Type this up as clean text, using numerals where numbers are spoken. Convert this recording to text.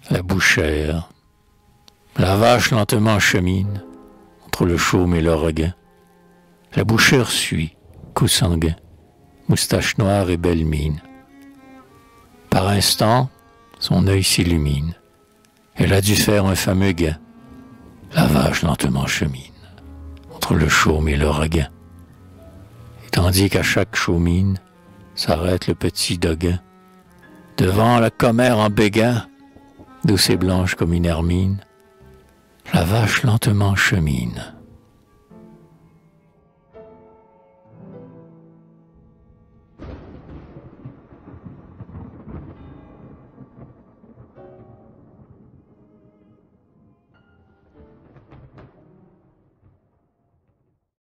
la bouchère. La vache lentement chemine entre le chaume et le regain. La bouchère suit, cou sanguin, moustache noire et belle mine. Par instant, son œil s'illumine. Elle a dû faire un fameux gain. La vache lentement chemine entre le chaume et le regain. Et tandis qu'à chaque chaumine s'arrête le petit doguin, devant la commère en béguin, douce et blanche comme une hermine, la vache lentement chemine.